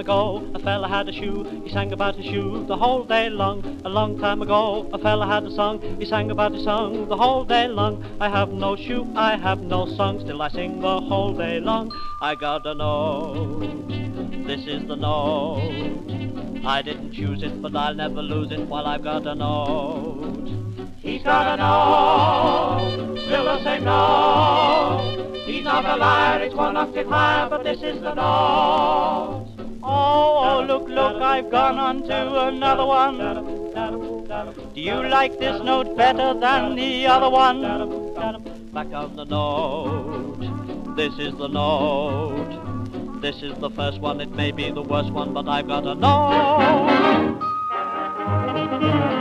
ago, a fella had a shoe, he sang about his shoe the whole day long. A long time ago, a fella had a song, he sang about his song the whole day long. I have no shoe, I have no song, still I sing the whole day long. I got a note, this is the note. I didn't choose it, but I'll never lose it while I've got a note. He's got a note, still the same note. He's not a liar, it's one octave higher, but this is the note. Oh, look, look, I've gone on to another one. Do you like this note better than the other one? Back on the note, this is the note. This is the first one, it may be the worst one, but I've got a note.